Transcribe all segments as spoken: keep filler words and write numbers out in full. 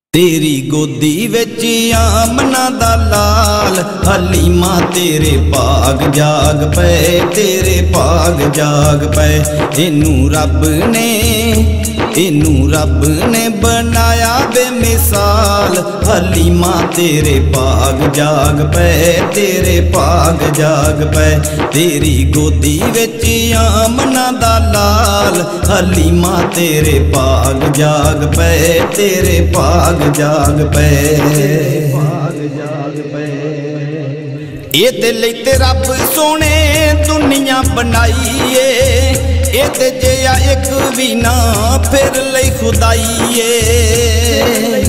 तेरी गोदी विच आमना दा लाल हलीमा तेरे भाग जाग पे, तेरे भाग जाग पे। इनू रब ने इनू रब ने बनाया बेमिसाल हलीमा तेरे भाग जाग पे, तेरे भाग जाग पे। तेरी गोदी विच आमना दा लाल हलीमा तेरे भाग जाग पे, तेरे भाग जाग पे, भाग जाग पे। ये दिल ते रब सोने दुनिया बनाई है, ये ते जिया एक भी ना फिर लई खुदाई है।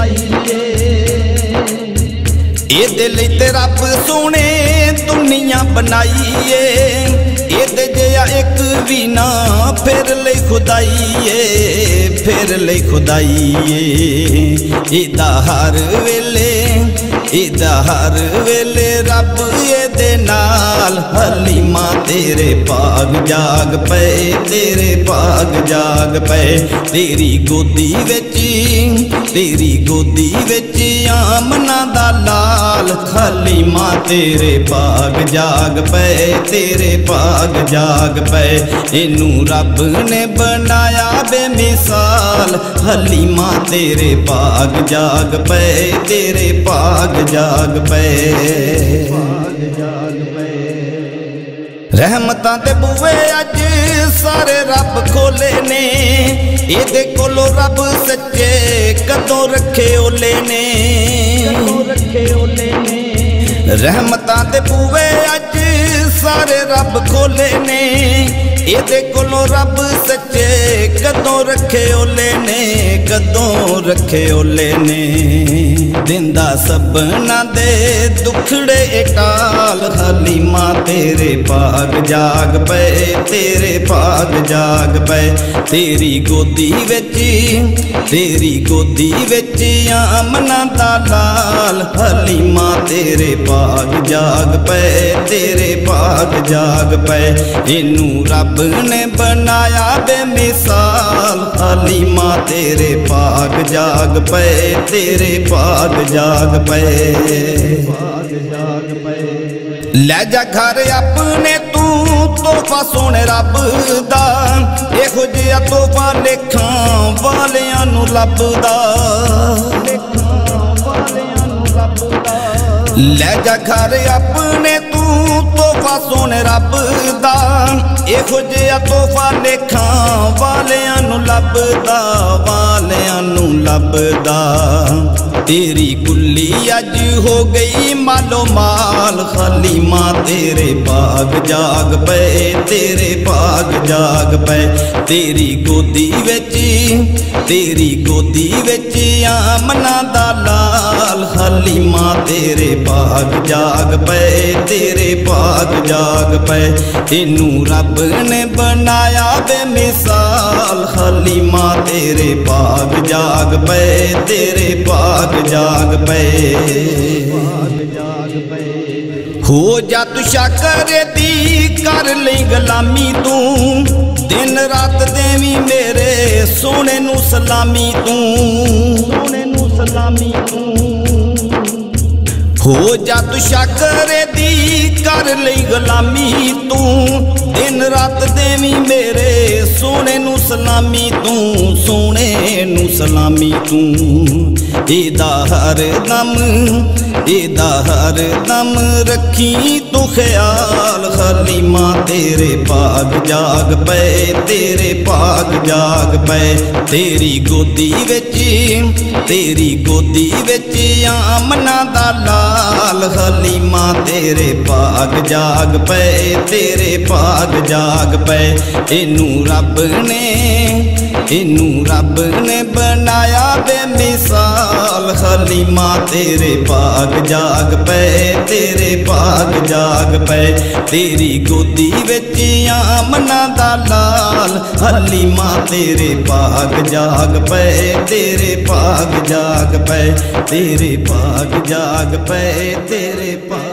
ये दिल ते रब सोने दुनिया बनाई है, ये ते जिया एक भी ना फिर लई खुदाई है, फिर लई खुदाई है। इदा हर वेले इदा हर वेले रब ये नाल हलीमा तेरे भाग जाग पे, तेरे भाग जाग पे। तेरी गोदी विच तेरी गोदी विच आमना दा लाल हलीमा तेरे भाग जाग पे, तेरे भाग जाग पे। इनू रब ने बनाया बेमिसाल हलीमा तेरे भाग जाग पे, तेरे भाग जाग पे, भाग जाग पे। रहमतां दे बुए अज सारे रब खोले ने, इहदे कोलों रब सच्चे कदों रखे ओले ने, कदों रखे ओले ने। रहमतां दे बुए अज सारे रब खोले ने, इहदे कोलों रब सच्चे कदों रखे ओले ने, कदों रखे ओले ने। दिंदा सबना दे दुखड़े टाल हलीमा तेरे भाग जाग पे, तेरे भाग जाग पे। तेरी गोदी विच तेरी गोदी विच आमना दा लाल हलीमा तेरे भाग जाग पे, तेरे भाग जाग पे। इनू रब ने बनाया बेमिसाल हलीमा तेरे भाग जाग पे, तेरे भाग जाग पे, भाग जाग पे। लै जा घर अपने तू तोहफा सोने रब दा, इहो जिहा तोहफा लेखां वालियां नू लभदा, लै जा घर अपने तू तोहफा सोने रब दा, इहो जिहा तोहफा लेखां वालियां नू लभदा, वालियां नू लभदा। तेरी कुल्ली अज हो गई मालो माल हलीमा तेरे भाग जाग पे, तेरे भाग जाग पे। तेरी गोदी विच तेरी गोदी विच आमना दा लाल हलीमा तेरे भाग जाग पे, तेरे भाग जाग पे। इनू रब ने बनाया बेमिसाल हलीमा तेरे भाग जाग पे, तेरे भाग जाग पे, भाग जाग पे। हो जा तू शाकर दी कर ले गुलामी तू, दिन रात देवी मेरे सोने नू सलामी तू, सोने नू सलामी तू। हो जा तू शाकर दी कर ले गुलामी तू, दिन रात देवी मेरे सोने नू सलामी तू, सोने नू सलामी तू। इदा हर दम इदा हर दम रखी तू ख्याल हलीमा तेरे भाग जाग पे, तेरे भाग जाग पे। तेरी गोदी विच तेरी गोदी विच आमना दा लाल हलीमा तेरे भाग जाग पे, तेरे भाग जाग पे। इनू रब ने इनू रब ने बनाया बेमिसाल हलीमा तेरे भाग जाग पे, तेरे भाग जाग पे। तेरी गोदी विच आमना दा लाल हलीमा तेरे भाग जाग पे, तेरे भाग जाग पे, तेरे भाग जाग पे, तेरे भाग